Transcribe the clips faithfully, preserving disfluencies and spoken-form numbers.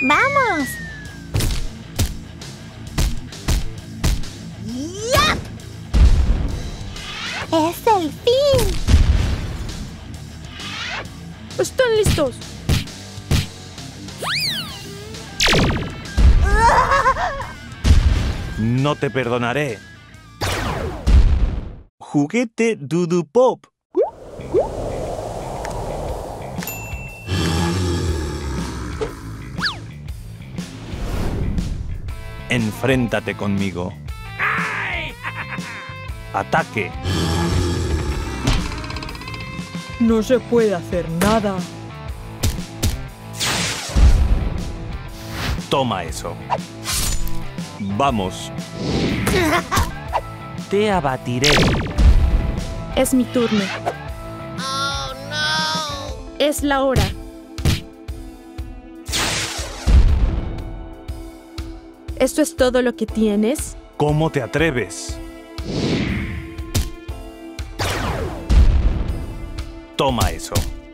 ¡Vamos! ¡Ya! ¡Es el fin! ¡Están listos! No te perdonaré. Juguete Dudu Pop. Enfréntate conmigo. Ataque. No se puede hacer nada. Toma eso. Vamos. Te abatiré. Es mi turno. ¡Oh, no! Es la hora. ¿Esto es todo lo que tienes? ¿Cómo te atreves? Toma eso.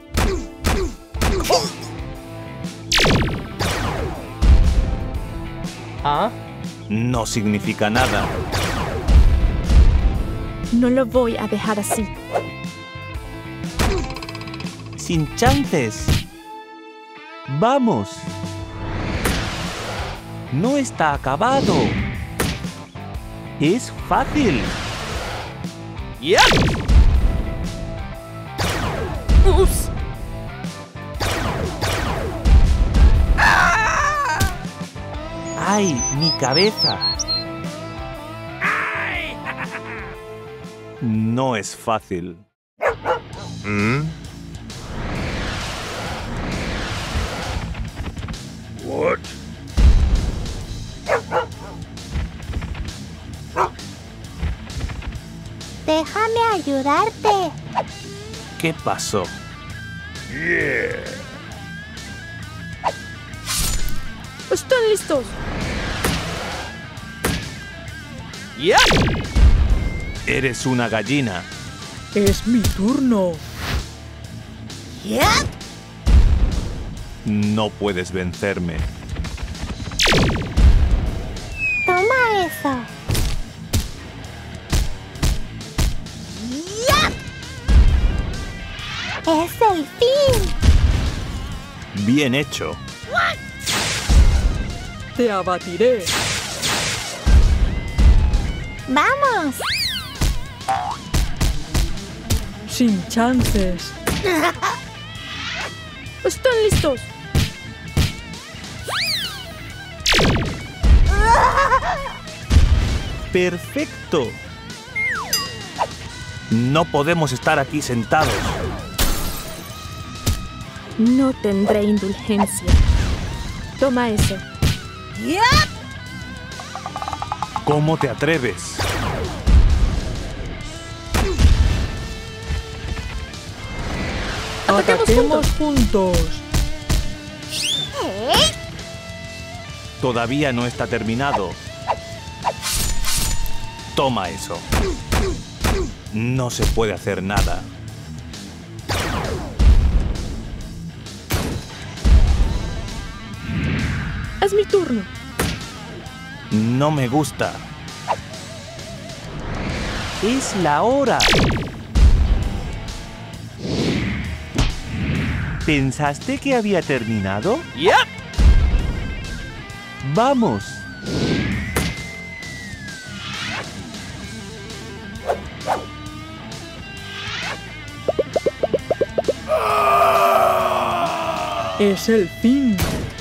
¿Ah? No significa nada. No lo voy a dejar así. Sin chances. Vamos. No está acabado. Es fácil. ¡Ya! ¡Ups! ¡Ay, mi cabeza! No es fácil. ¿Mm? What? Déjame ayudarte. ¿Qué pasó? Yeah. ¡Están listos! ¡Ya! Eres una gallina. Es mi turno. ¿Ya? No puedes vencerme. Toma eso. ¡Ya! ¡Es el fin! Bien hecho. Te abatiré. ¡Vamos! Sin chances. ¡Están listos! ¡Perfecto! No podemos estar aquí sentados. No tendré indulgencia. Toma eso. ¡Ya! ¿Cómo te atreves? ¡Ataquemos, ¡Ataquemos juntos! ¿Eh? Todavía no está terminado. Toma eso. No se puede hacer nada. Es mi turno. No me gusta. Es la hora. ¿Pensaste que había terminado? ¡Ya! ¡Vamos! Es el fin.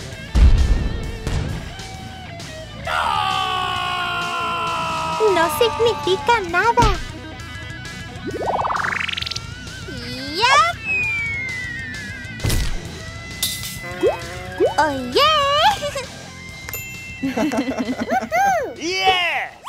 No significa nada. ¡Ya! ¡Oye! ¡Yeah!